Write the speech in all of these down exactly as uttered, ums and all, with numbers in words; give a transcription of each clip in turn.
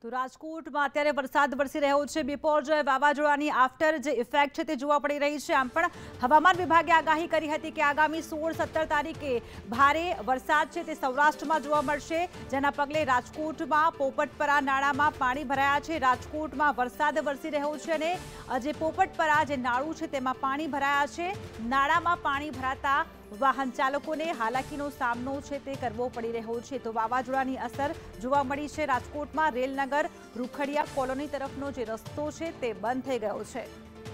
તો રાજકોટમાં અત્યારે વરસાદ વરસી રહ્યો છે। બિપોરજોય વાવાઝોડાની આફ્ટર જે ઇફેક્ટ છે તે જોવા પડી રહી છે। આમ પણ હવામાન વિભાગે આગાહી કરી હતી કે આગામી સોળ સત્તર તારીખે ભારે વરસાદ છે તે સૌરાષ્ટ્રમાં જોવા મળશે, જેના પગલે રાજકોટમાં પોપટપરા નાળામાં પાણી ભરાયા છે। રાજકોટમાં વરસાદ વરસી રહ્યો છે અને જે પોપટપરા જે નાળું છે તેમાં પાણી ભરાયા છે। નાળામાં પાણી ભરાતા વાહન ચાલકોને હાલાકીનો સામનો છે તે કરવો પડી રહ્યો છે। તો વાવાઝોડાની અસર જોવા મળી છે। રાજકોટમાં રેલનગર રૂખડિયા કોલોની તરફનો જે રસ્તો છે તે બંધ થઈ ગયો છે।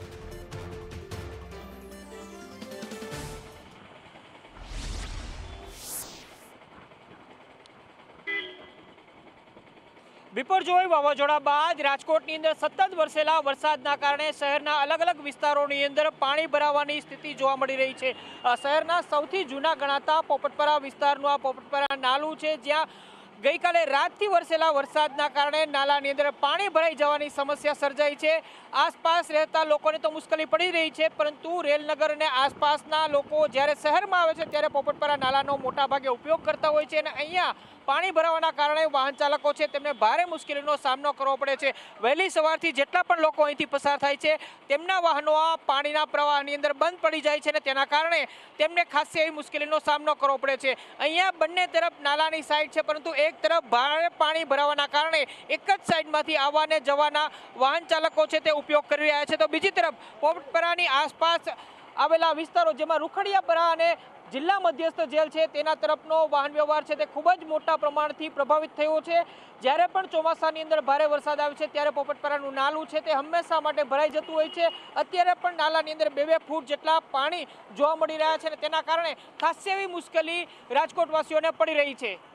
બિપોરજોય વાવાઝોડા બાદ રાજકોટની અંદર સતત વરસેલા વરસાદના કારણે શહેરના અલગ અલગ વિસ્તારોની અંદર પાણી ભરાવાની સ્થિતિ જોવા મળી રહી છે। શહેરના સૌથી જૂના ગણાતા પોપટપરા વિસ્તારનું આ પોપટપરા નાલું છે, જ્યાં ગઈકાલે રાતથી વરસેલા વરસાદના કારણે નાલાની અંદર પાણી ભરાઈ જવાની સમસ્યા સર્જાઈ છે। આસપાસ રહેતા લોકોને તો મુશ્કેલી પડી રહી છે, પરંતુ રેલનગર અને આસપાસના લોકો જ્યારે શહેરમાં આવે છે ત્યારે પોપટપરા નાલાનો મોટાભાગે ઉપયોગ કરતા હોય છે અને અહીંયા પાણી ભરાવાના કારણે વાહન ચાલકો છે તેમને ભારે મુશ્કેલીનો સામનો કરવો પડે છે। વહેલી સવારથી જેટલા પણ લોકો અહીંથી પસાર થાય છે તેમના વાહનો આ પાણીના પ્રવાહની અંદર બંધ પડી જાય છે અને તેના કારણે તેમને ખાસ એવી મુશ્કેલીનો સામનો કરવો પડે છે। અહીંયા બંને તરફ નાલાની સાઈડ છે, પરંતુ એક તરફ ભારે પાણી ભરાવાના કારણે એક જ સાઈડમાંથી આવવાને જવાના વાહન ચાલકો છે તે ઉપયોગ કરી રહ્યા છે, તો બીજી તરફ પોપટપરાની આસપાસ આવેલા વિસ્તારો જેમાં રૂખડિયાપરા અને જિલ્લા મધ્યસ્થ જેલ છે તેના તરફનો વાહન વ્યવહાર છે તે ખૂબ જ મોટા પ્રમાણથી પ્રભાવિત થયો છે। જ્યારે પણ ચોમાસાની અંદર ભારે વરસાદ આવે છે ત્યારે પોપટપરાનું નાલું છે તે હંમેશા માટે ભરાઈ જતું હોય છે। અત્યારે પણ નાલાની અંદર બે બે ફૂટ જેટલા પાણી જોવા મળી રહ્યા છે અને તેના કારણે ખાસ એવી મુશ્કેલી રાજકોટવાસીઓને પડી રહી છે।